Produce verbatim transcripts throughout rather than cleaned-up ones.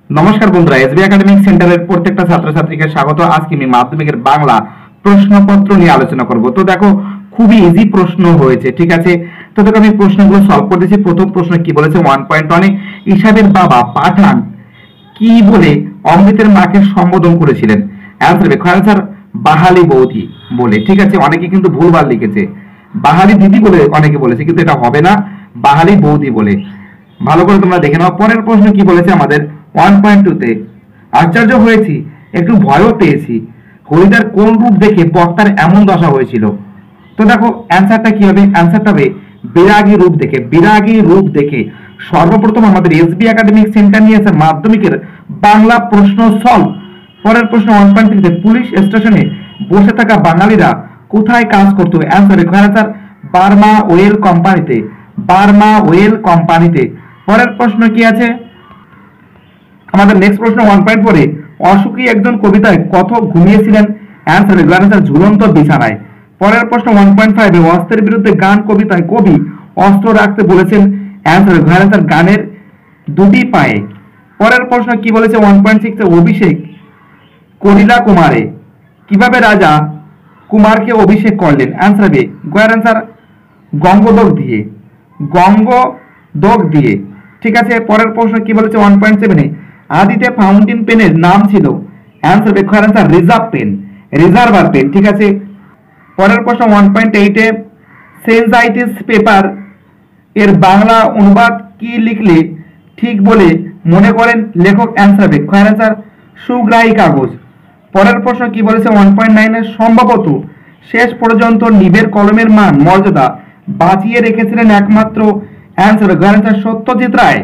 নমস্কার বন্ধুরা, SB academic সেন্টারের প্রত্যেকটা ছাত্রছাত্রীকে স্বাগত। আজকে আমি মাধ্যমিকের বাংলা প্রশ্নপত্র নিয়ে আলোচনা করব। তো দেখো, খুবই ইজি প্রশ্ন হয়েছে, ঠিক আছে। তো দেখো, আমি প্রশ্নগুলো সলভ করে দিয়েছি। প্রথম প্রশ্ন কি বলেছে, ওয়ান পয়েন্ট ওয়ানে ইসাবের বাবা পাঠান কি বলে অমৃতের মাকে সম্বোধন করেছিলেন? অ্যান্সার হবে স্যার বাহালি বৌদি বলে, ঠিক আছে। অনেকে কিন্তু ভুলভাল লিখেছে, বাহালি দিদি বলে অনেকে বলেছে, কিন্তু এটা হবে না, বাহালি বৌদি বলে। ভালো করে তোমরা দেখে নাও। পরের প্রশ্ন কি বলেছে আমাদের ওয়ান পয়েন্ট টু তে, আশ্চর্য হয়েছি, একটু ভয়ও পেয়েছি, হরিদার কোন রূপ দেখে বক্তার এমন দশা হয়েছিল? তো দেখো অ্যান্সারটা কি হবে, অ্যান্সারটা হবে বিরাগী রূপ দেখে। বিরাগী রূপ দেখে সর্বপ্রথম আমাদের এসবি একাডেমিক সেন্টার নিয়েছে মাধ্যমিকের বাংলা প্রশ্ন সলভ। পরের প্রশ্ন ওয়ান পয়েন্ট থ্রিতে, পুলিশ স্টেশনে বসে থাকা বাঙালিরা কোথায় কাজ করতো? অ্যান্সার স্যার বার্মা ওয়েল কোম্পানিতে। বার্মা ওয়েল কোম্পানিতে। পরের প্রশ্ন কি আছে আমাদের, নেক্সট প্রশ্ন ওয়ান পয়েন্ট ফোরে, অসুখী একজন কবিতায় কত ঘুমিয়েছিলেন? অ্যান্সার ঝুলন্ত বিছানায়। পরের প্রশ্ন ওয়ান পয়েন্ট ফাইভে, অস্ত্রের বিরুদ্ধে গান কবিতায় কবি অস্ত্র রাখতে বলেছেন? অ্যান্সার গানের দুটি পায়ে। পরের প্রশ্ন কি বলেছে ওয়ান পয়েন্ট সিক্সে, অভিষেক কলিলা কুমারে কিভাবে রাজা কুমারকে অভিষেক করলেন? অ্যান্সার হবে গয়ের অ্যান্সার গঙ্গোদক দিয়ে। গঙ্গোদক দিয়ে, ঠিক আছে। পরের প্রশ্ন কি বলেছে ওয়ান পয়েন্ট সেভেনে, আদিতে ফাউন্টেন পেনের নাম ছিল? অ্যান্সার হবে answer reserve pen, reservoir pen, ঠিক আছে। পরের প্রশ্ন ওয়ান পয়েন্ট এইটে, সেন্সাইটিস পেপার এর বাংলা অনুবাদ কি লিখলে ঠিক বলে মনে করেন লেখক? অ্যান্সার হবে অ্যান্সার সুগ্রাহী কাগজ। পরের প্রশ্ন কি বলেছে ওয়ান পয়েন্ট নাইনে, সম্ভবত শেষ পর্যন্ত নিবের কলমের মান মর্যাদা বাঁচিয়ে রেখেছিলেন একমাত্র? Answer answer Satyajit Ray.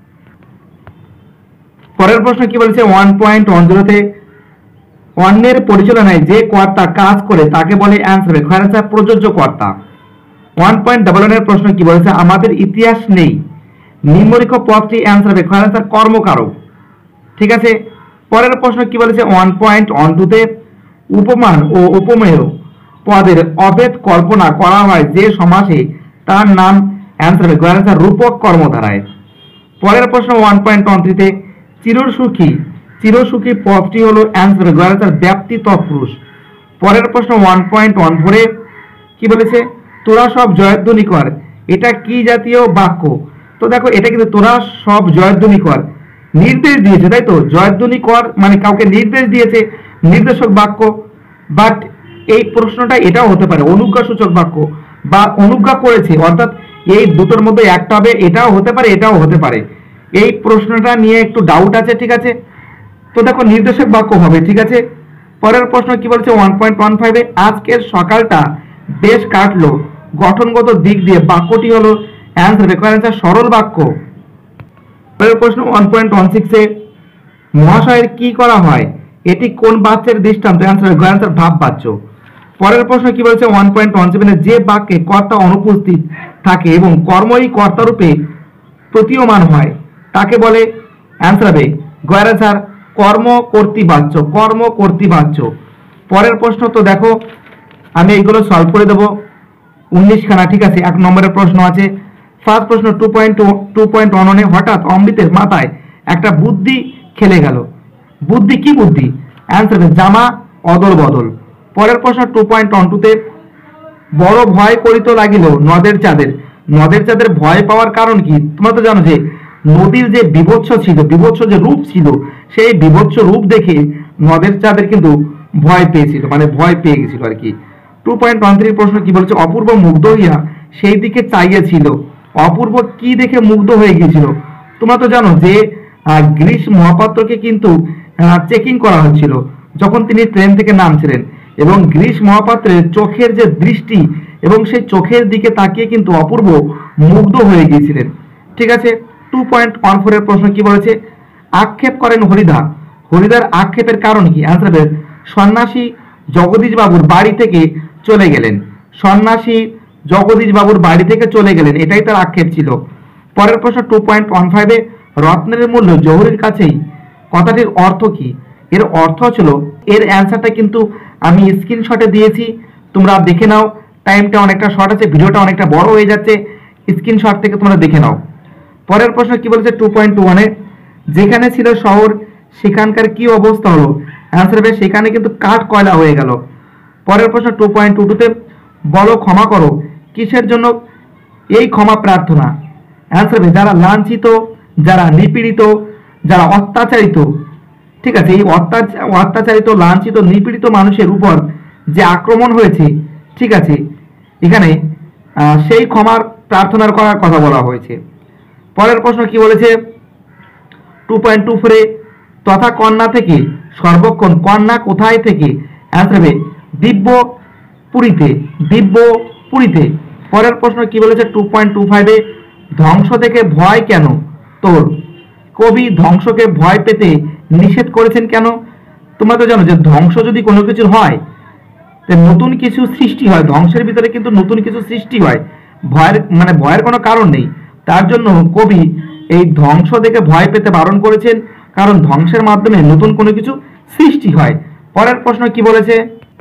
পরের প্রশ্ন কি বলেছে ওয়ান পয়েন্ট ওয়ান জিরোতে, অন্যের পরিচালনায় যে কর্তা কাজ করে তাকে বলে? অ্যান্সার হবে অ্যান্সার প্রযোজ্য কর্তা। ওয়ান পয়েন্ট ডাবল ওয়ানের প্রশ্ন কি বলেছে, আমাদের ইতিহাস নেই নিম্নলিখিত পদটি? অ্যান্সার হবে অ্যান্সার কর্মকারক, ঠিক আছে। পরের প্রশ্ন কি বলেছে ওয়ান পয়েন্ট ওয়ান টুতে, উপমান ও উপমেয় পদের অভেদ কল্পনা করা হয় যে সমাসে তার নাম? অ্যান্সার হবে অ্যান্সার রূপক কর্মধারায়। পরের প্রশ্ন ওয়ান পয়েন্ট ওয়ান থ্রিতে, চিরসুখী চিরসুখী পদটি হলো? অ্যান্সার হবে অ্যান্সার ব্যাপ্তি তৎপুরুষ। পরের প্রশ্ন ওয়ান পয়েন্ট ওয়ান ফোরে কি বলেছে, তোরা সব জয়ধ্বনি কর, এটা কি জাতীয় বাক্য? তো দেখো, এটা কিন্তু তোরা সব জয়ধ্বনি কর নির্দেশ দিয়েছে, তাই তো। জয়ধ্বনি কর মানে কাউকে নির্দেশ দিয়েছে, নির্দেশক বাক্য। বাট এই প্রশ্নটা এটাও হতে পারে অনুজ্ঞা সূচক বাক্য বা অনুজ্ঞা করেছে, অর্থাৎ এই দুটোর মধ্যে একটা হবে, এটাও হতে পারে এটাও হতে পারে। এই প্রশ্নটা নিয়ে একটু ডাউট আছে, ঠিক আছে। তো দেখো নির্দেশক বাক্য হবে, ঠিক আছে। পরের প্রশ্ন কি বলছে ওয়ান পয়েন্ট ওয়ান ফাইভে, আজকের সকালটা বেশ কাটলো গঠনগত দিক দিয়ে বাক্যটি হলো? অ্যান্সার সরল বাক্য। পরের প্রশ্ন ওয়ান পয়েন্ট ওয়ান সিক্সে, মহাশয়ের কি করা হয় এটি কোন বাচ্যের দৃষ্টান্ত? অ্যান্সার ভাব বাচ্য। পরের প্রশ্ন কি বলছে ওয়ান পয়েন্ট ওয়ান সেভেনে, যে বাক্যে কর্তা অনুপস্থিত থাকে এবং কর্মই কর্তারূপে প্রতীয়মান হয় তাকে বলে? অ্যান্সার হবে গয়ের কর্ম কর্তৃবাচ্য, কর্ম কর্তৃবাচ্য। পরের প্রশ্ন তো দেখো, আমি এইগুলো সলভ করে দেবো উনিশ খানা, ঠিক আছে। এক নম্বরের প্রশ্ন আছে, ফার্স্ট প্রশ্ন টু পয়েন্ট টু পয়েন্ট ওয়ানে, হঠাৎ অমৃতের মাথায় একটা বুদ্ধি খেলে গেল, বুদ্ধি কি বুদ্ধি? অ্যান্সার জামা অদল বদল। পরের প্রশ্ন টু পয়েন্ট ওয়ান টুতে, বড় ভয় করিত লাগিল নদের চাঁদের, নদের চাঁদের ভয় পাওয়ার কারণ কি? তোমরা তো জানো যে নদীর যে বিভৎস ছিল, বিভৎস যে রূপ ছিল, সেই বিভৎস রূপ দেখে নদের চাঁদের কিন্তু ভয় পেয়েছিল, মানে ভয় পেয়ে গেছিল আর কি। টু পয়েন্ট ওয়ান থ্রি প্রশ্ন কি বলছে, অপূর্ব মুগ্ধ হইয়া সেই দিকে চাইয়াছিল, অপূর্ব কি দেখে মুগ্ধ হয়ে গিয়েছিল? তোমরা তো জানো যে গ্রীষ মহাপাত্রকে কিন্তু চেকিং করা হচ্ছিল যখন তিনি ট্রেন থেকে নামছিলেন, এবং গ্রীষ মহাপাত্রের চোখের যে দৃষ্টি এবং সেই চোখের দিকে তাকিয়ে কিন্তু অপূর্ব মুগ্ধ হয়ে গিয়েছিলেন, ঠিক আছে। টু পয়েন্ট ওয়ান ফোর এর প্রশ্ন কি বলেছে, আক্ষেপ করেন হরিদা, হরিদার আক্ষেপের কারণ কি? অ্যান্সার হবে সন্ন্যাসী জগদীশ বাবুর বাড়ি থেকে চলে গেলেন, সন্ন্যাসী জগদীশ বাবুর বাড়ি থেকে চলে গেলেন, এটাই তার আক্ষেপ ছিল। পরের প্রশ্ন টু পয়েন্ট ওয়ান ফাইভে, রত্নের মূল্য জহুরির কাছেই কথাটির অর্থ কি? এর অর্থ ছিল, এর অ্যান্সারটা কিন্তু আমি স্ক্রিনশটে দিয়েছি, তোমরা দেখে নাও। টাইমটা অনেকটা শর্ট আছে, ভিডিওটা অনেকটা বড় হয়ে যাচ্ছে, স্ক্রিনশট থেকে তোমরা দেখে নাও। পরের প্রশ্ন কি বলেছে টু পয়েন্ট টু ওয়ানে, যেখানে ছিল শহর সেখানকার কি অবস্থা হলো? অ্যান্সার হবে সেখানে কিন্তু কাঠ কয়লা হয়ে গেল। পরের প্রশ্ন টু পয়েন্ট টু টুতে বলো ক্ষমা করো কিসের জন্য এই ক্ষমা প্রার্থনা? অ্যান্সার হবে যারা লাঞ্ছিত, যারা নিপীড়িত, যারা অত্যাচারিত। ঠিক আছে, এই অত্যাচারিত, লাঞ্ছিত, নিপীড়িত মানুষের উপর যে আক্রমণ হয়েছে, ঠিক আছে, এখানে সেই ক্ষমার প্রার্থনার করার কথা বলা হয়েছে। পরের প্রশ্ন কি বলেছে? টু পয়েন্ট টু ফোরে তথা কন্যা থেকে সর্বক্ষণ কন্যা কোথায় থেকে? অ্যান্সার হবে দিব্য পুরীতে, দিব্য পুরীতে। পরের প্রশ্ন কি বলেছে? টু পয়েন্ট টু ফাইভে ধ্বংস থেকে ভয় কেন তোর? কবি ধ্বংসকে ভয় পেতে নিষেধ করেছেন কেন? তোমরা তো জানো যে ধ্বংস যদি কোনো কিছু হয়, নতুন কিছু সৃষ্টি হয়, ধ্বংসের ভিতরে কিন্তু নতুন কিছু সৃষ্টি হয়, ভয়ের মানে ভয়ের কোনো কারণ নেই। তার জন্য কবি এই ধ্বংস দেখে ভয় পেতে বারণ করেছেন, কারণ ধ্বংসের মাধ্যমে নতুন কোনো কিছু সৃষ্টি হয়। পরের প্রশ্ন কি বলেছে?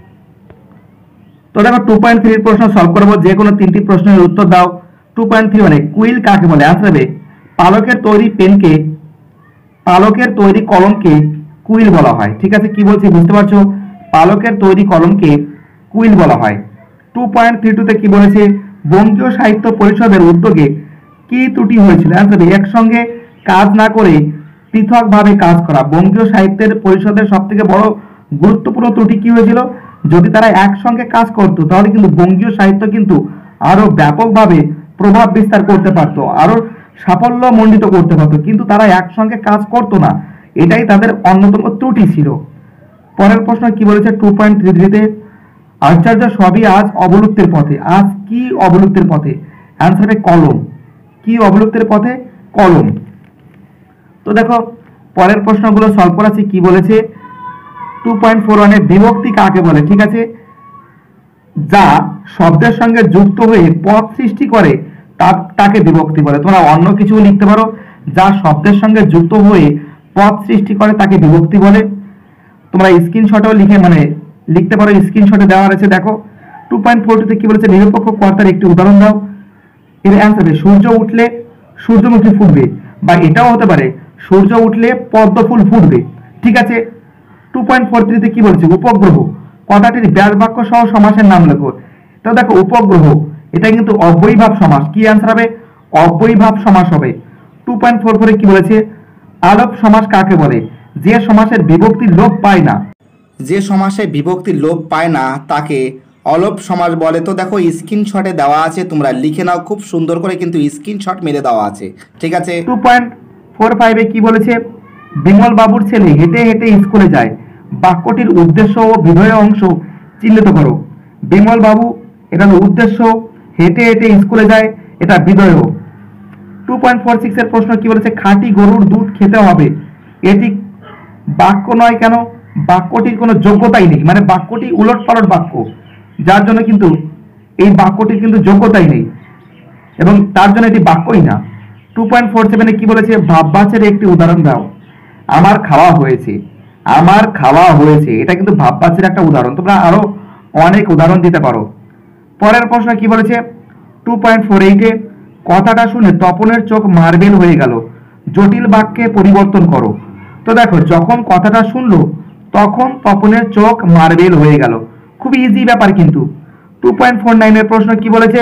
তো দেখো টু পয়েন্ট থ্রির প্রশ্ন সলভ করবো, যে কোনো তিনটি প্রশ্নের উত্তর দাও। টু পয়েন্ট থ্রি মানে কুইল কাকে বলে? অ্যান্সার হবে পালকের তৈরি পেনকে, পালকের তৈরি কলমকে কুইল বলা হয়। ঠিক আছে, কি বলছি বুঝতে পারছো? পালকের তৈরি কলমকে কুইল বলা হয়। টু পয়েন্ট থ্রি টুতে কি বলেছে? বঙ্গীয় সাহিত্য পরিষদের উদ্যোগে কি ত্রুটি হয়েছিল? অ্যান্সার একসঙ্গে কাজ না করে পৃথকভাবে কাজ করা। বঙ্গীয় সাহিত্যের পরিষদের সব থেকে বড় গুরুত্বপূর্ণ ত্রুটি কি হয়েছিল? যদি তারা একসঙ্গে কাজ করতো তাহলে কিন্তু বঙ্গীয় সাহিত্য কিন্তু আরো ব্যাপকভাবে প্রভাব বিস্তার করতে পারতো, আরো সাফল্য মণ্ডিত করতে পারতো, কিন্তু তারা একসঙ্গে কাজ করতো না, এটাই তাদের অন্যতম ত্রুটি ছিল। পরের প্রশ্ন কি বলেছে? টু পয়েন্ট থ্রি থ্রিতে আচার্য সবই আজ অবলুপ্তির পথে। আজ কি অবলুপ্তির পথে? অ্যান্সার হবে কলম। কি অবলুপ্তির পথে? কলম। তো দেখো পরের প্রশ্নগুলো সলভ করাচ্ছি। কি বলেছে? টু পয়েন্ট ফোর ওয়ানে বিভক্তি কাকে বলে? ঠিক আছে, যা শব্দের সঙ্গে যুক্ত হয়ে পদ সৃষ্টি করে তাকে বিভক্তি বলে। তোমরা অন্য কিছু লিখতে পারো, যা শব্দের সঙ্গে যুক্ত হয়ে পদ সৃষ্টি করে তাকে বিভক্তি বলে। তোমরা স্ক্রিনশটেও লিখে মানে লিখতে পারো, স্ক্রিনশটে দেওয়া আছে দেখো। টু পয়েন্ট ফোর টুতে কি বলেছে? নিরপেক্ষ কর্তার একটি উদাহরণ দাও। এর অ্যান্সার হবে সূর্য উঠলে সূর্যমুখী ফুটবে, বা এটাও হতে পারে সূর্য উঠলে পদ্ম ফুল ফুটবে। ঠিক আছে, টু পয়েন্ট ফোর থ্রিতে কি বলছে? উপগ্রহ কথাটির ব্যাস বাক্য সহ সমাসের নাম লেখো। তো দেখো উপগ্রহ এটা কিন্তু অব্যয়ীভাব সমাস। কি অ্যান্সার হবে? অব্যয়ীভাব সমাস হবে। টু পয়েন্ট ফোর ফোরে কি বলেছে? আলোপ সমাস কাকে বলে? যে সমাসের বিভক্তির লোপ পায় না, যে সমাসে বিভক্তির লোপ পায় না তাকে অলোপ সমাস বলে। তো দেখো স্ক্রিনশটে দেওয়া আছে, তোমরা লিখে নাও খুব সুন্দর করে, কিন্তু স্ক্রিনশট মেরে দেওয়া আছে। ঠিক আছে, টু পয়েন্ট ফোর ফাইভে কি বলেছে? বিমল বাবুর ছেলে হেঁটে হেঁটে স্কুলে যায়। বাক্যটির উদ্দেশ্য ও বিধেয় অংশ চিহ্নিত করো। বিমল বাবু এটা হলো উদ্দেশ্য, হেঁটে হেঁটে স্কুলে যায় এটা বিধেয়। টু পয়েন্ট ফোর সিক্স এর প্রশ্ন কি বলেছে? খাঁটি গরুর দুধ খেতে হবে, এটি বাক্য নয় কেন? বাক্যটির কোনো যোগ্যতাই নেই, মানে বাক্যটি উলট পালট বাক্য, যার জন্য কিন্তু এই বাক্যটির কিন্তু যোগ্যতাই নেই এবং তার জন্য এটি বাক্যই না। টু পয়েন্ট ফোর সেভেনে কি বলেছে? ভাববাচের একটি উদাহরণ দাও। আমার খাওয়া হয়েছে, আমার খাওয়া হয়েছে এটা কিন্তু ভাববাচের একটা উদাহরণ। তোমরা আরো অনেক উদাহরণ দিতে পারো। পরের প্রশ্ন কি বলেছে? টু পয়েন্ট ফোর এইটে কথাটা শুনে তপনের চোখ মার্বেল হয়ে গেল, জটিল বাক্যে পরিবর্তন করো। তো দেখো যখন কথাটা শুনলো তখন তপনের চোখ মার্বেল হয়ে গেল, খুব ইজি ব্যাপার কিন্তু। টু পয়েন্ট ফোর নাইনের প্রশ্ন কি বলেছে?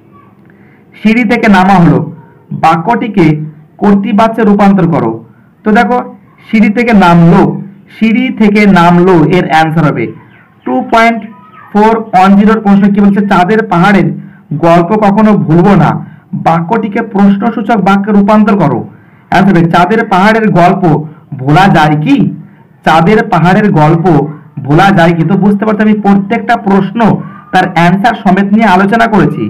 সিঁড়ি থেকে নামা হলো, বাক্যটিকে কর্তৃবাচ্যে রূপান্তর করো। তো দেখো সিঁড়ি থেকে নামলো, সিঁড়ি থেকে নামলো এর অ্যান্সার হবে টু পয়েন্ট ফোর ওয়ান জিরোর প্রশ্ন কি বলছে? চাঁদের পাহাড়ের গল্প কখনো ভুলবো না, বাক্যটিকে প্রশ্নসূচক বাক্যে রূপান্তর করো। অ্যান্সার হবে চাঁদের পাহাড়ের গল্প ভোলা যায় কি? চাঁদের পাহাড়ের গল্প ভোলা যায় কি? তো বুঝতে পারছো আমি প্রত্যেকটা প্রশ্ন তার অ্যান্সার সমেত নিয়ে আলোচনা করেছি।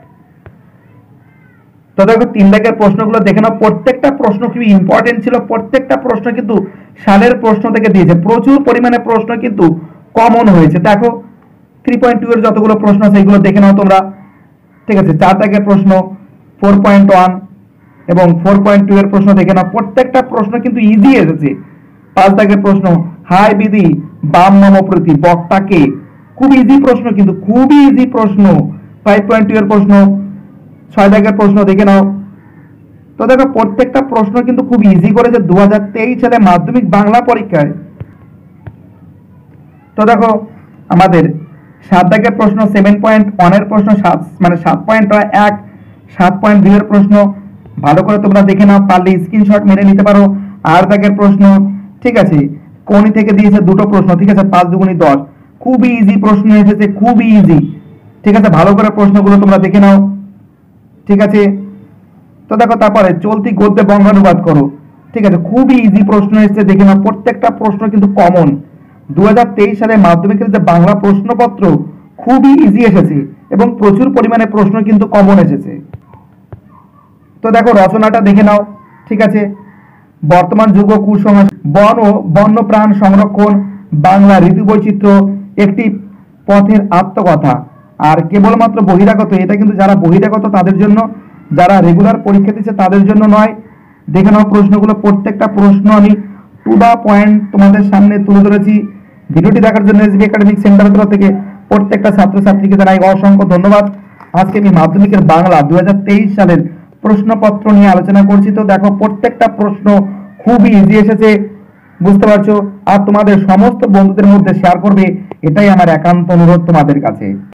তো দেখো তিন দাগের প্রশ্নগুলো দেখে নাও, প্রত্যেকটা প্রশ্ন খুবই ইম্পর্টেন্ট ছিল, প্রত্যেকটা প্রশ্ন কিন্তু সালের প্রশ্ন থেকে দিয়েছে, প্রচুর পরিমাণে প্রশ্ন কিন্তু কমন হয়েছে। দেখো থ্রি পয়েন্ট টু এর যতগুলো প্রশ্ন আছে এগুলো দেখে নাও তোমরা। ঠিক আছে, চার দাগের প্রশ্ন, ফোর পয়েন্ট ওয়ান এবং ফোর পয়েন্ট টু এর প্রশ্ন দেখে নাও, প্রত্যেকটা প্রশ্ন কিন্তু ইজি এসেছে। পাঁচ দাগের প্রশ্ন, হাই বিধি বাম মম প্রতি বক্তাকে, খুব ইজি প্রশ্ন কিন্তু, খুবই ইজি প্রশ্ন। ফাইভ পয়েন্ট টু এর প্রশ্ন, ছয় দাগের প্রশ্ন দেখে নাও। তো দেখো প্রত্যেকটা প্রশ্ন কিন্তু খুব ইজি করেছে দু হাজার তেইশ সালে মাধ্যমিক বাংলা পরীক্ষায়। তো দেখো আমাদের সাত দাগের প্রশ্ন সেভেন পয়েন্ট ওয়ানের প্রশ্ন সাত মানে সাত পয়েন্ট এক সাত পয়েন্ট দুই এর প্রশ্ন ভালো করে তোমরা দেখে নাও, পারলে স্ক্রিনশট মেরে নিতে পারো। আট দাগের প্রশ্ন, ঠিক আছে, কোনি থেকে দিয়েছে দুটো প্রশ্ন, ঠিক আছে, পাঁচ দুগুণি দশ, খুবই ইজি প্রশ্ন এসেছে, খুবই ইজি, ঠিক আছে, ভালো করে প্রশ্নগুলো তোমরা দেখে নাও, ঠিক আছে। তো দেখো তারপরে চলতি গদ্যে বঙ্গানুবাদ করো, ঠিক আছে, খুবই ইজি প্রশ্ন এসেছে, দেখে নাও, প্রত্যেকটা প্রশ্ন কিন্তু কমন। দু হাজার তেইশ সালে মাধ্যমিকের যে বাংলা প্রশ্নপত্র খুবই ইজি এসেছে এবং প্রচুর পরিমাণে প্রশ্ন কিন্তু কমন এসেছে। তো দেখো রচনাটা দেখে নাও, ঠিক আছে, বর্তমান যুগ ও কুসংস্কার, বন ও বন্যপ্রাণ সংরক্ষণ, বাংলা ঋতু বৈচিত্র্য, একটি পথের আত্মকথা। আর কেবলমাত্র বহিরাগত, এটা কিন্তু যারা বহিরাগত তাদের জন্য, যারা রেগুলার পরীক্ষা দিচ্ছে তাদের জন্য নয়। দেখে নাও প্রশ্নগুলো, প্রত্যেকটা প্রশ্ন আমি টু দা পয়েন্ট তোমাদের সামনে তুলে ধরেছি। ভিডিওটি দেখার জন্য এসবি একাডেমিক সেন্টারের তরফ থেকে প্রত্যেকটা ছাত্রছাত্রীকে জানাই অসংখ্য ধন্যবাদ। আজকে আমি মাধ্যমিকের বাংলা দু হাজার তেইশ সালের প্রশ্নপত্র নিয়ে আলোচনা করছি। তো দেখো প্রত্যেকটা প্রশ্ন খুবই ইজি এসেছে, বুঝতে পারছো, আর তোমাদের সমস্ত বন্ধুদের মধ্যে শেয়ার করবে, এটাই আমার একান্ত অনুরোধ তোমাদের কাছে।